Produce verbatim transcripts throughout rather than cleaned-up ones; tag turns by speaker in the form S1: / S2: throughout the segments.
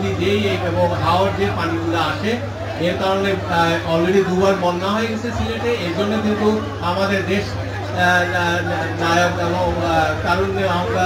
S1: নদী যেই এবং হাওড় যে পানিগুলো আসে এর কারণে অলরেডি দুবার বন্যা হয়ে গেছে সিলেটে। এর জন্য কিন্তু আমাদের দেশ নায়ক এবং কারণে আমরা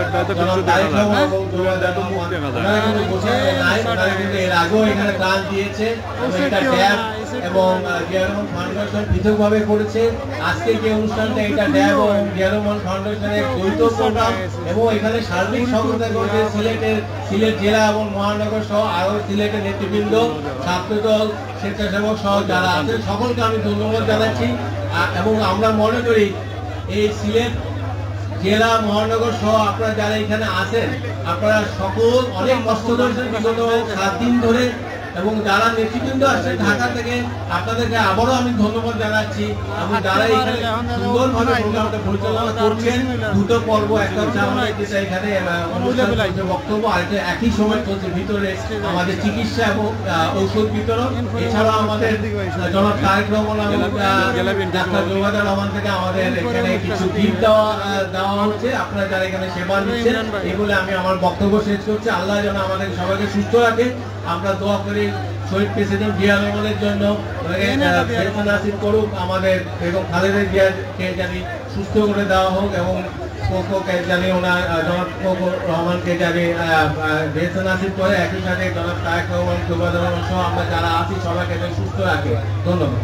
S1: এর আগেও এখানে ত্রাণ দিয়েছে এবং জিয়ারহমান ফাউন্ডেশন পৃথকভাবে করেছে। আজকে যে অনুষ্ঠানটা এটা ড্যাব এবং জিয়ারহমান ফাউন্ডেশনের যৌথ প্রোগ্রাম এবং এখানে সার্বিক সহযোগিতা করেছে সিলেটের সিলেট জেলা এবং মহানগর সহ আরো সিলেটের নেতৃবৃন্দ, ছাত্রদল, স্বেচ্ছাসেবক সহ যারা আছেন সকলকে আমি ধন্যবাদ জানাচ্ছি। এবং আমরা মনে করি এই সিলেট জেলা মহানগর সহ আপনারা যারা এখানে আছেন আপনারা সকল অনেক কষ্ট করেছেন বিগত সাত দিন ধরে এবং যারা নেতৃবৃন্দ আসছেন ঢাকা থেকে আপনাদেরকে আবারও আমি ধন্যবাদ জানাচ্ছি এবং যারা এখানে সুন্দরভাবে প্রোগ্রামটা পরিচালনা করছেন। দুটো পর্ব, একটা হচ্ছে আমাদের যেটা এখানে অনুষ্ঠান বক্তব্য, আরেকটা একই সময় চলছে ভিতরে আমাদের চিকিৎসা এবং ঔষধ বিতরণ। এছাড়াও আমাদের জনাব তারেক রহমান ডাক্তার জোবায়দা রহমান থেকে আমাদের এখানে কিছু গিফট দেওয়া দেওয়া হচ্ছে। আপনারা যারা এখানে সেবা নিচ্ছেন এগুলো আমি আমার বক্তব্য শেষ করছি। আল্লাহ যেন আমাদের সবাইকে সুস্থ রাখে। আমরা দোয়া করি শহীদ প্রেসিডেন্ট জিয়া রহমানের জন্য নাসিব করুক, আমাদের বেগম খালেদা জিয়াকে জানি সুস্থ করে দেওয়া হোক এবং কোকোকে জানি ওনার জনাব কোকো রহমানকে জানি বেহেশত নাসিব করে, একই সাথে জনাব তারেক রহমান জোবায়দা রহমান সহ আমরা যারা আছি সবাইকে সুস্থ রাখে। ধন্যবাদ।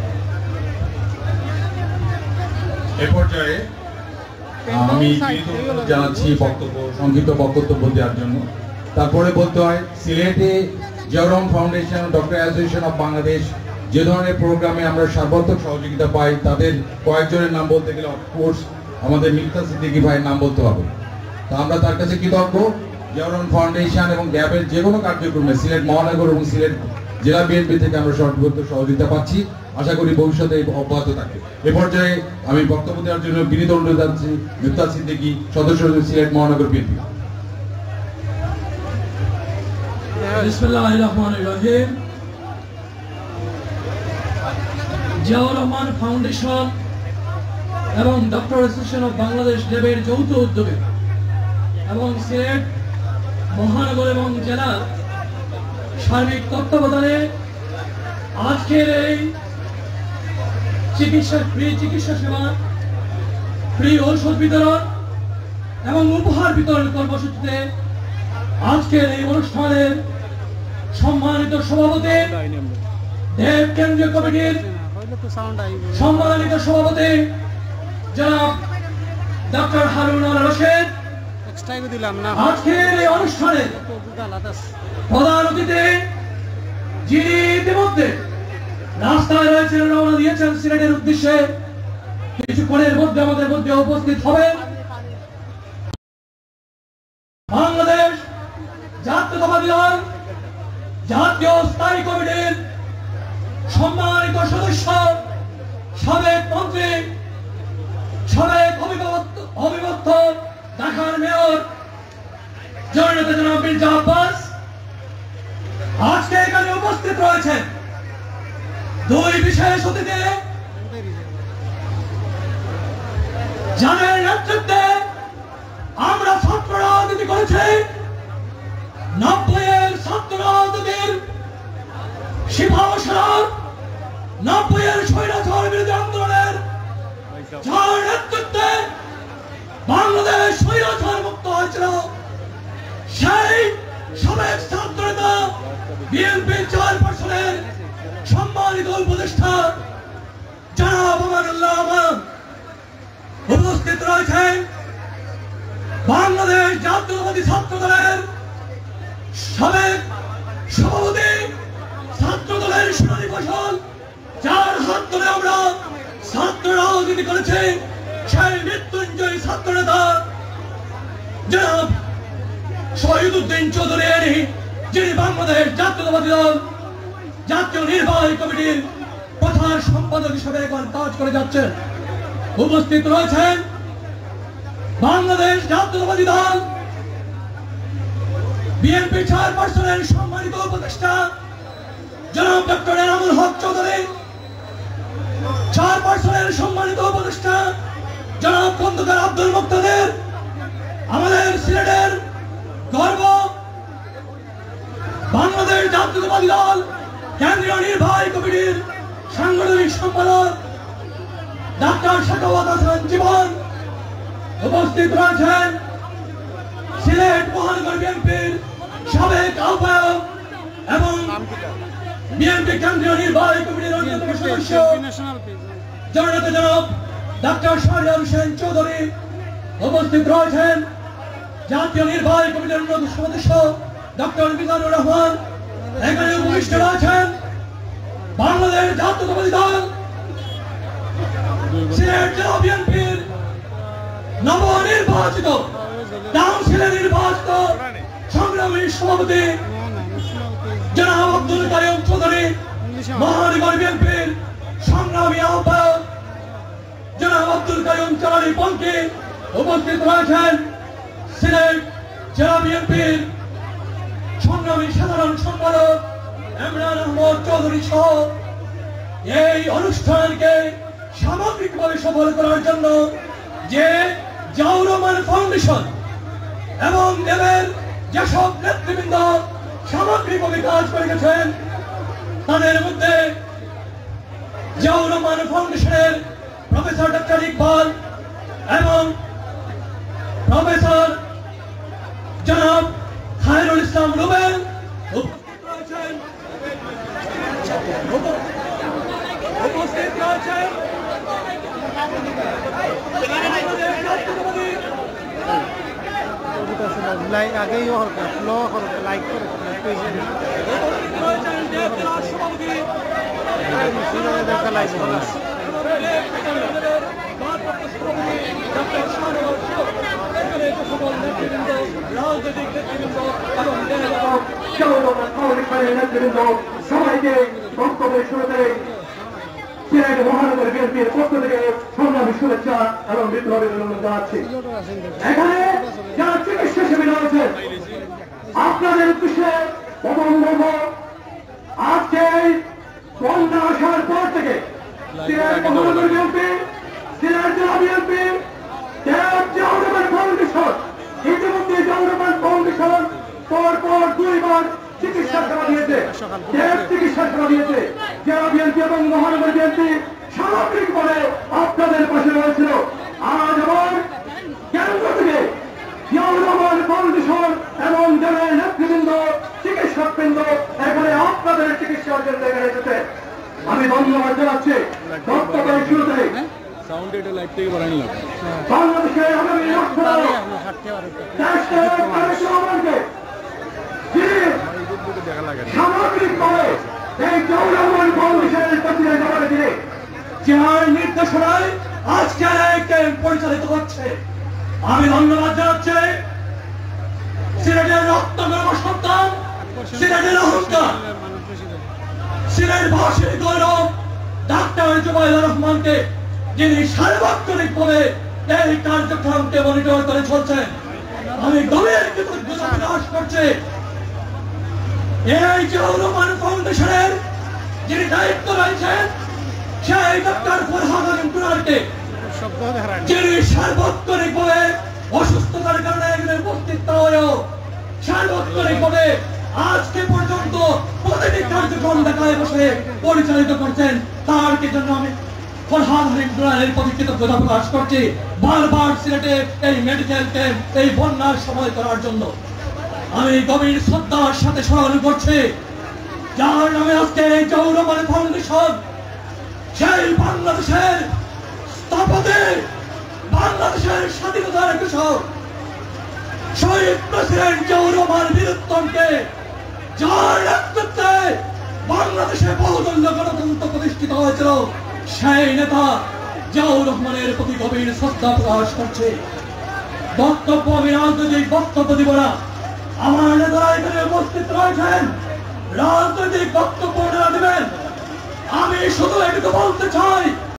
S2: এ পর্যায়ে আমি জানাচ্ছি বক্তব্য সংক্ষিপ্ত বক্তব্য দেওয়ার জন্য। তারপরে বলতে হয় সিলেটে Ziaur Rahman foundation, doctor association of Bangladesh যে ধরনের প্রোগ্রামে আমরা সর্বাত্মক সহযোগিতা পাই তাদের কয়েকজনের নাম বলতে গেলে অফকোর্স আমাদের মিফতা সিদ্দিকী ভাইয়ের নাম বলতে হবে। তো আমরা তার কাছে কৃতজ্ঞ। জিয়ারহমান ফাউন্ডেশন এবং ড্যাবের যে কোনো কার্যক্রমে সিলেট মহানগর এবং সিলেট জেলা বিএনপি থেকে আমরা সর্বাত্মক সহযোগিতা পাচ্ছি। আশা করি ভবিষ্যতে অব্যাহত থাকবে। এ পর্যায়ে আমি বক্তব্য দেওয়ার জন্য বিনীত অনুরোধ জানাচ্ছি মিফতা সিদ্দিকী, সদস্য সিলেট মহানগর বিএনপি।
S3: বিসমিল্লাহির রহমানির রহিম। জিয়াউর রহমান ফাউন্ডেশন এবং ডক্টর অ্যাসোসিয়েশন অফ বাংলাদেশ ড্যাবের যৌথ উদ্যোগে এবং সিলেট মহানগর এবং জেলার সার্বিক তত্ত্বাবধানে আজকের এই চিকিৎসা ফ্রি চিকিৎসা সেবা, ফ্রি ঔষধ বিতরণ এবং উপহার বিতরণ কর্মসূচিতে আজকের এই অনুষ্ঠানের সম্মানিত সভাপতি, দেব কেন্দ্রীয় কমিটির সম্মানিত সভাপতি জনাব ডক্টর হারুন আল রশিদ, আজকের এই অনুষ্ঠানে প্রধান অতিথি যিনি ইতিমধ্যে রাস্তায় রয়েছেন, রওনা দিয়েছেন সিলেটের উদ্দেশ্যে, কিছুক্ষণের মধ্যে আমাদের মধ্যে উপস্থিত হবেন বাংলাদেশ জাতীয়তাবাদী দল জাতীয় স্থায়ী কমিটির সম্মানিত সদস্য, সাবেক মন্ত্রী, সাবেক অবিভক্ত ঢাকার মেয়র জননেতা জনাব মির্জা আব্বাস আজকে এখানে উপস্থিত রয়েছেন। দুই বিশেষ অতিথি যাদের নেতৃত্বে আমরা ছাত্র রাজনীতি করেছি, নব্বইয়ের ছাত্র রাজনীতির সিংহাসন, নব্বইয়ের স্বৈরাচার বিরোধী আন্দোলনের যার নেতৃত্বে বাংলাদেশ স্বৈরাচার মুক্ত হয়েছিল, সেই সাবেক ছাত্র নেতা বিএনপির চেয়ারপারসনের সম্মানিত উপদেষ্টা জনাব আমানুল্লাহ আমান উপস্থিত রয়েছেন। বাংলাদেশ জাতীয়তাবাদী ছাত্র দলের সাবেক সভাপতি, ছাত্র দলের সোনালী ফসল, যার হাত ধরে আমরা ছাত্র রাজনীতি করেছি, সেই মৃত্যুঞ্জয়ী ছাত্র নেতা জনাব শহীদুদ্দিন চৌধুরী, যিনি বাংলাদেশ জাতীয়তাবাদী দল জাতীয় নির্বাহী কমিটির প্রধান সম্পাদক হিসেবে এখন কাজ করে যাচ্ছেন। উপস্থিত রয়েছেন বাংলাদেশ জাতীয়তাবাদী দল বিএনপি চেয়ারপারসনের সম্মানিত উপদেষ্টা জনাব ডক্টর এনামুল হক চৌধুরী, চেয়ারপারসনের সম্মানিত উপদেষ্টা জনাব খন্দকার আব্দুল মুক্তাদির, আমাদের সিলেটের গর্ব বাংলাদেশ জাতীয়তাবাদী দল কেন্দ্রীয় নির্বাহী কমিটির সাংগঠনিক সম্পাদক ডাক্তার সাখাওয়াত হাসান জীবন উপস্থিত রয়েছেন সিলেট মহানগর বিএনপির সাবেক আহ্বায়ক এবং বিএনপি কেন্দ্রীয় নির্বাহী কমিটির অন্যতম সদস্য জননেতা জনাব ডাক্তার শাহরিয়ার হোসেন চৌধুরী উপস্থিত রয়েছেন জাতীয় নির্বাহী কমিটির অন্যতম সদস্য ডক্টর মিজানুর রহমান এখানে উপবিষ্ট রয়েছেন বাংলাদেশ জাতীয়তাবাদী দল সিলেট জেলা বিএনপির নবনির্বাচিত কাউন্সিলে নির্বাচিত সংগ্রামী সভাপতি জনাব আব্দুল কারিম চৌধুরী, মহানগর বিএনপির সংগ্রামী আহ্বায়ক জনাব আব্দুল কারিম চৌধুরী পঙ্কি উপস্থিত রয়েছেন সিলেট জেলা বিএনপির সংগ্রামী সাধারণ সম্পাদক ইমরান আহমদ চৌধুরী সহ এই অনুষ্ঠানকে সামগ্রিকভাবে সফল করার জন্য যে জিয়াউর রহমান ফাউন্ডেশন এবং দেবের যেসব নেতৃবৃন্দ সামগ্রিকভাবে কাজ করে গেছেন তাদের মধ্যে জিয়াউর রহমান ফাউন্ডেশনের প্রফেসর ডক্টর ইকবাল এবং প্রফেসর জনাব খায়রুল ইসলাম রুবেল উপস্থিত রয়েছেন
S4: লাইক আগেই ফলো করো লাইক করো পেজে দেখা লাইক করো
S3: সবাইকে বক্তব্যের শুরুতে সিলেট মহানগর বিএনপির পক্ষ থেকে সংগ্রামী শুভেচ্ছা এবং বিপ্লবী অভিনন্দন জানাচ্ছি। এখানে যারা চিকিৎসা সেবী রয়েছেন আপনাদের উদ্দেশ্যে প্রথম বলব, আজকে বন্যা আসার পর থেকে সিলেট মহানগর বিএনপি, সিলেট জেলা বিএনপি, জিয়াউর রহমান ফাউন্ডেশন ইতিমধ্যে জিয়াউর রহমান ফাউন্ডেশন পর পর দুইবার চিকিৎসা সেবা দিয়েছে, চিকিৎসা সেবা দিয়েছে। জেলা বিএনপি এবং মহানগর বিএনপি সামগ্রিক বলে আপনাদের পাশে রয়েছিল। আজ আবার কেন্দ্র থেকে জিয়াউর রহমান ফাউন্ডেশন এবং জেলার নেতৃবৃন্দ, চিকিৎসকবৃন্দ এখানে আপনাদের চিকিৎসার জন্য এখানে এসেছে। আমি ধন্যবাদ জানাচ্ছি। বক্তব্যের শুরুতে বাংলাদেশের আগামী সামগ্রিকভাবে এই জিয়াউর রহমান ফাউন্ডেশনের প্রতিনিধি জবাবে দিয়ে যার নির্দেশনায় আজকে ক্যাম্প পরিচালিত হচ্ছে। আমি ধন্যবাদ জানাচ্ছি সিলেটের রক্তগর্ভ সন্তান, সিলেটের অহংকার, সিলেটবাসীর গৌরব ডাক্তার জুবাইদুর রহমানকে, যিনি সার্বক্ষণিকভাবে এই কার্যক্রমকে মনিটর করে চলছেন। আমি গভীর কৃতজ্ঞতা প্রকাশ করছি এই জিয়াউর রহমান ফাউন্ডেশনের যিনি দায়িত্ব রয়েছেন সেই ডক্টর ফরহাদ আলম কুনারকে, যিনি সার্বক্ষণিকভাবে অসুস্থতার কারণে এখানে উপস্থিত না হয়েও সার্বক্ষণিকভাবে আজকে পর্যন্ত প্রতিটি কার্যক্রম দেখায় বসে পরিচালিত করছেন। তার কি জন্য আমি ফরহাদ আলম কুনারের প্রতি কৃতজ্ঞতা প্রকাশ করছি। বারবার সিলেটে এই মেডিকেল ক্যাম্প এই বন্যার সময় করার জন্য আমি গভীর শ্রদ্ধার সাথে স্মরণ করছি যার নামে আজকে জিয়াউর রহমান ফাউন্ডেশন সেই বাংলাদেশের স্থপতি, বাংলাদেশের স্বাধীনতার কৃষক শহীদ প্রেসিডেন্ট জিয়াউর রহমান বীরুত্তমকে, যার নেতৃত্বে বাংলাদেশে বহুদলীয় গণতন্ত্র প্রতিষ্ঠিত হয়েছিল, সেই নেতা জিয়াউর রহমানের প্রতি গভীর শ্রদ্ধা প্রকাশ করছে। বক্তব্য আমি রাজনৈতিক বক্তব্য দিব না। আমার নেতারা এখানে উপস্থিত রয়েছেন, রাজনৈতিক বক্তব্য দেবেন। আমি শুধু একটু বলতে চাই